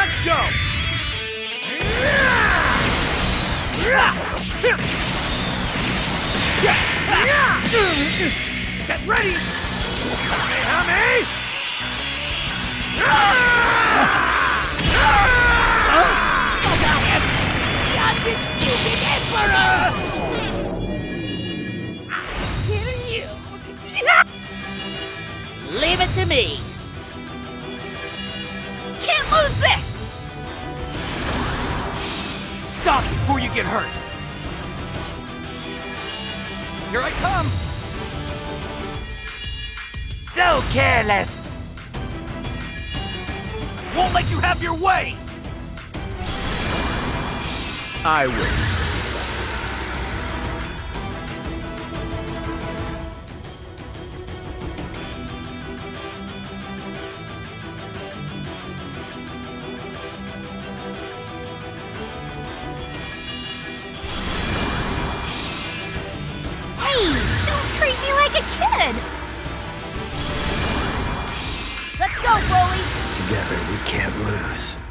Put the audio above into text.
Let's go! Get ready! Kamehameha! The undisputed Emperor! I'll kill you! Leave it to me! Can't lose this! Stop before you get hurt! Here I come! So careless! Won't let you have your way! I will. Hey, don't treat me like a kid! Let's go, Broly! Together we can't lose.